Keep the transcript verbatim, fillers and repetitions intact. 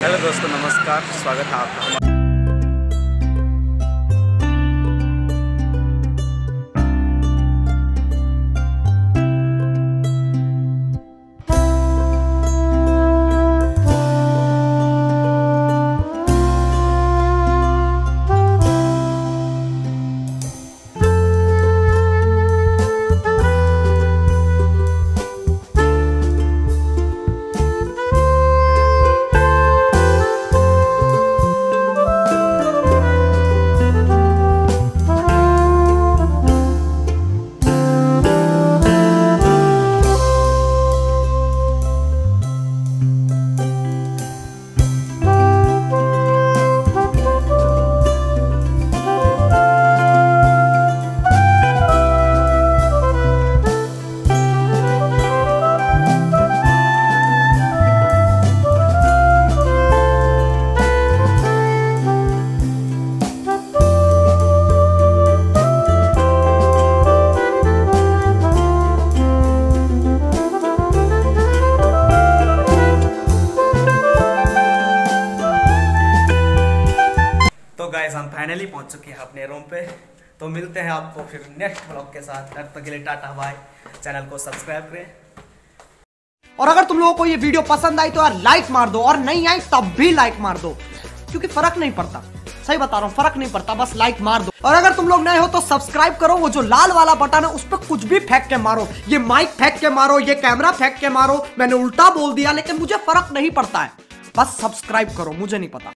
Hello दोस्तों, नमस्कार, स्वागत है आपका। तो गाइस, हम फाइनली पहुंच चुके हैं अपने रूम पे। तो मिलते हैं आपको फिर नेक्स्ट व्लॉग के साथ। तब तक के लिए टाटा बाय। चैनल को सब्सक्राइब करें। और अगर तुम लोगों को ये वीडियो पसंद आई तो यार लाइक मार दो, और नहीं आई तब भी लाइक मार दो, क्योंकि फर्क नहीं पड़ता। सही बता रहा हूँ, फर्क नहीं पड़ता, बस लाइक मार दो। और अगर तुम लोग नए हो तो सब्सक्राइब करो। वो जो लाल वाला बटन है उस पर कुछ भी फेंक के मारो, ये माइक फेंक के मारो, ये कैमरा फेंक के मारो। मैंने उल्टा बोल दिया लेकिन मुझे फर्क नहीं पड़ता है, बस सब्सक्राइब करो, मुझे नहीं पता।